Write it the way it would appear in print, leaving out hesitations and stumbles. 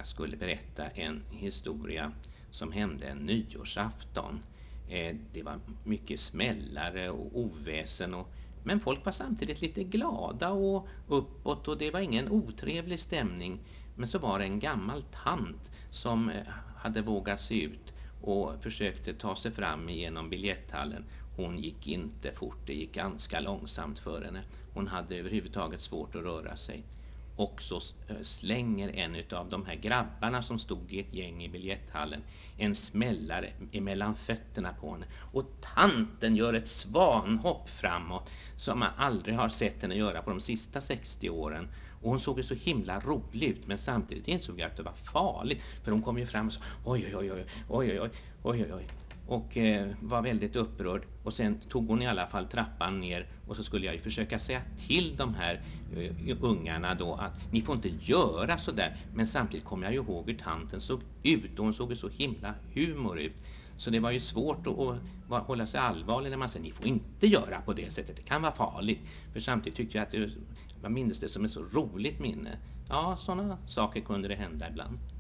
jag skulle berätta en historia som hände en nyårsafton. Det var mycket smällare och oväsen, men folk var samtidigt lite glada och uppåt, och det var ingen otrevlig stämning. Men så var det en gammal tant som hade vågat sig ut och försökte ta sig fram genom biljetthallen. Hon gick inte fort, det gick ganska långsamt för henne. Hon hade överhuvudtaget svårt att röra sig. Och så slänger en av de här grabbarna som stod i ett gäng i biljetthallen en smällare emellan fötterna på henne. Och tanten gör ett svanhopp framåt som man aldrig har sett henne göra på de sista 60 åren. Och hon såg ju så himla rolig ut, men samtidigt insåg jag att det var farligt. För hon kom ju fram och sa oj, oj, oj, oj, oj, oj, oj, oj. Och var väldigt upprörd. Och sen tog hon i alla fall trappan ner. Och så skulle jag ju försöka säga till de här ungarna då att ni får inte göra så där. Men samtidigt kom jag ju ihåg hur tanten såg ut. Och hon såg ju så himla humor ut. Så det var ju svårt att hålla sig allvarlig när man säger ni får inte göra på det sättet. Det kan vara farligt. För samtidigt tyckte jag att man minns det som ett så roligt minne. Ja, sådana saker kunde det hända ibland.